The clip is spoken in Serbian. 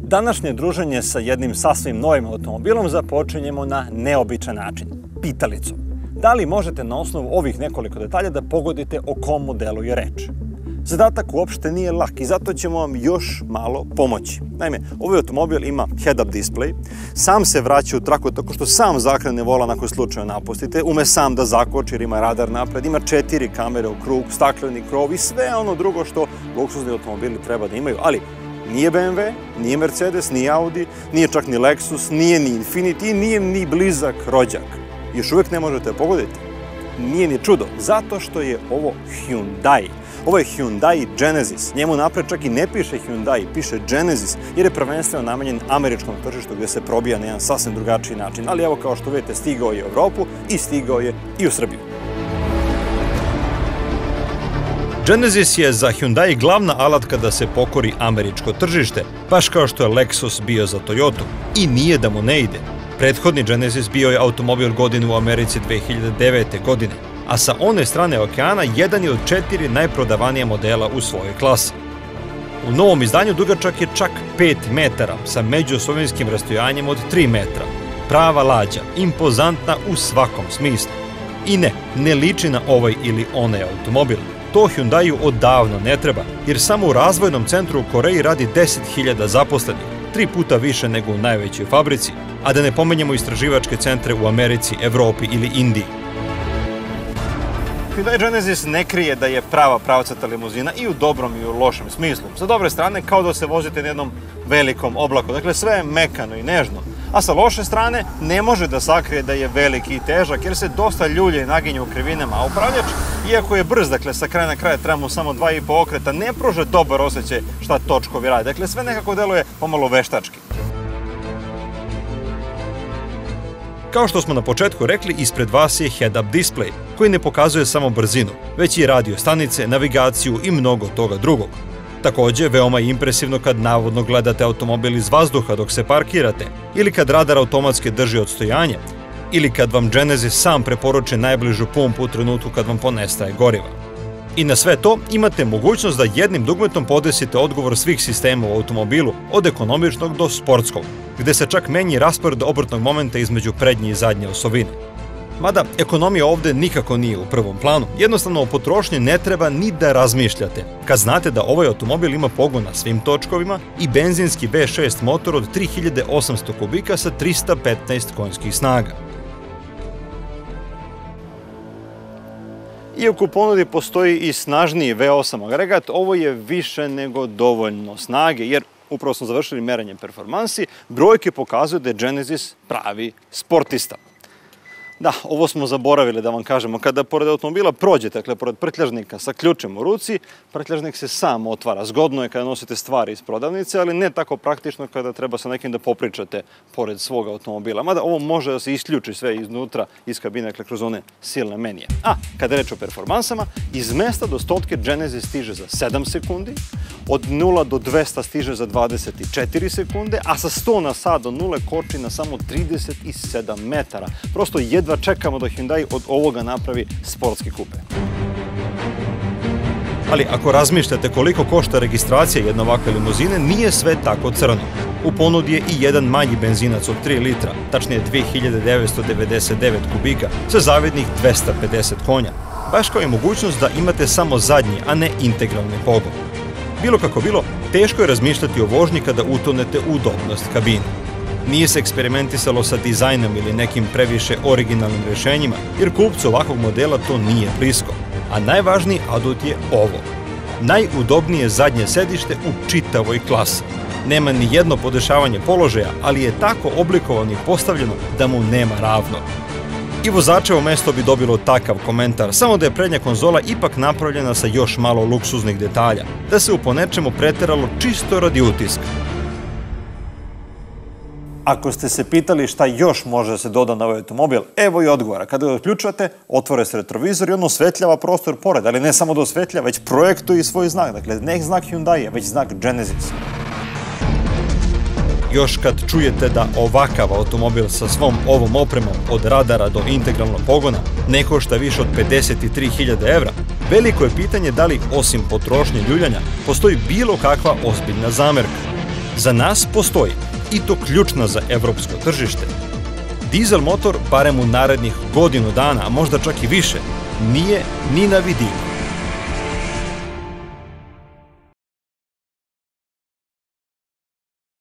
Današnje druženje sa jednim sasvim novim automobilom započinjemo na neobičan način, pitalicom. Da li možete na osnovu ovih nekoliko detalja da pogodite o kom modelu je reč? Zadatak uopšte nije lak i zato ćemo vam još malo pomoći. Naime, ovaj automobil ima head-up display, sam se vraća u traku tako što sam zakrene volan ako slučajno napustite, ume sam da zakoči jer ima radar napred, ima 4 kamere u krug, stakleni krov i sve ono drugo što luksuzni automobili treba da imaju, ali nije BMW, nije Mercedes, nije Audi, nije čak ni Lexus, nije ni Infiniti, nije ni blizak rođak. Još uvijek ne možete pogoditi. Nije ni čudo, zato što je ovo Hyundai. Ovo je Hyundai Genesis. Njemu napred čak i ne piše Hyundai, piše Genesis, jer je prvenstveno namenjen američkom tržištu gdje se probija na jedan sasvim drugačiji način. Ali evo, kao što vidite, stigao je u Evropu i stigao je i u Srbiju. Genesis je za Hyundai glavna alatka da se pokori američko tržište, baš kao što je Lexus bio za Toyotu. I nije da mu ne ide. Prethodni Genesis bio je automobil godine u Americi 2009. godine, a sa one strane okeana jedan je od 4 najprodavanija modela u svojoj klasi. U novom izdanju dugačak je čak 5 metara sa međuosobinskim rastojanjem od 3 metra. Prava lađa, impozantna u svakom smislu. I ne liči na ovaj ili onaj automobil. To Hyundaiu odavno ne treba, jer samo u razvojnom centru u Koreji radi 10.000 zaposlenih, 3 puta više nego u najvećoj fabrici, a da ne pomenjamo istraživačke centre u Americi, Evropi ili Indiji. Hyundai Genesis ne krije da je prava pravcata limuzina i u dobrom i u lošem smislu. Sa dobre strane, kao da se vozite na jednom velikom oblaku, dakle sve je mekano i nežno. A sa loše strane, ne može da sakrije da je veliki i težak, jer se dosta ljulje i naginje u krivinama, a upravljač, iako je brz, dakle sa kraja na kraja treba mu samo 2,5 okreta, ne pruža dobar osjećaj šta točkovi rade. Dakle, sve nekako deluje pomalo veštački. Kao što smo na početku rekli, ispred vas je head-up display, koji ne pokazuje samo brzinu, već i radio stanice, navigaciju i mnogo toga drugog. Također, veoma je impresivno kad navodno gledate automobil iz vazduha dok se parkirate, ili kad radar automatski drži odstojanje, ili kad vam Genesis sam preporuči najbližu pumpu u trenutku kad vam ponestaje goriva. I na sve to imate mogućnost da jednim dugmetom podesite odgovor svih sistema u automobilu, od ekonomičnog do sportskog, gde se čak menja raspored obrtnog momenta između prednje i zadnje osobine. Mada, ekonomija ovde nikako nije u prvom planu, jednostavno o potrošnji ne treba ni da razmišljate, kad znate da ovaj automobil ima pogon na svim točkovima i benzinski V6 motor od 3800 kubika sa 315 konjskih snaga. Iako u ponudi postoji i snažniji V8 agregat, ovo je više nego dovoljno snage, jer upravo smo završili merenje performansi, brojke pokazuju da je Genesis pravi sportista. Da, ovo smo zaboravili da vam kažemo. Kada pored automobila prođete, dakle, pored prtljažnika sa ključem u ruci, prtljažnik se sam otvara. Zgodno je kada nosite stvari iz prodavnice, ali ne tako praktično kada treba sa nekim da popričate pored svog automobila. Mada ovo može da se isključi sve iznutra iz kabine, dakle, kroz one silne menije. A, kada je reč o performansama, iz mesta do stotke Genesis stiže za 7 sekundi, od 0 do 200 stiže za 24 sekunde, a sa 100 na sat do 0 koči na samo 37 metara. Prosto jedva čekamo da Hyundai od ovoga napravi sportski kupe. Ali ako razmišljate koliko košta registracija jedne ovakve limuzine, nije sve tako crno. U ponudi je i jedan manji benzinac od 3 litra, tačnije 2999 kubika, sa zavidnih 250 konja. Baš kao i mogućnost da imate samo zadnji, a ne integralni pogon. Bilo kako bilo, teško je razmišljati o vožnji kada utonete u udobnost kabine. Nije se eksperimentisalo sa dizajnom ili nekim previše originalnim rješenjima, jer kupcu ovakvog modela to nije blisko. A najvažniji adut je ovo. Najudobnije zadnje sedište u čitavoj klasi. Nema ni jedno podešavanje položaja, ali je tako oblikovano i postavljeno da mu nema ravno. I vozačevo mesto bi dobilo takav komentar, samo da je prednja konzola ipak napravljena sa još malo luksuznih detalja, da se u ponečemu preteralo čisto radi utiska. Ako ste se pitali šta još može da se doda na ovaj automobil, evo i odgovora. Kada ga uključate, otvore se retrovizor i on osvetljava prostor pored, ali ne samo da osvetljava, već projektuje i svoj znak. Dakle, ne znak Hyundai, već znak Genesis. Još kad čujete da ovakav automobil sa svom ovom opremom od radara do integralnog pogona ne košta više od 53.000 evra, veliko je pitanje da li, osim potrošnje ljuljanja, postoji bilo kakva ozbiljna zamerka. Za nas postoji, i to ključna za evropsko tržište. Dizel motor, barem u narednih godinu dana, a možda čak i više, nije ni na vidiku.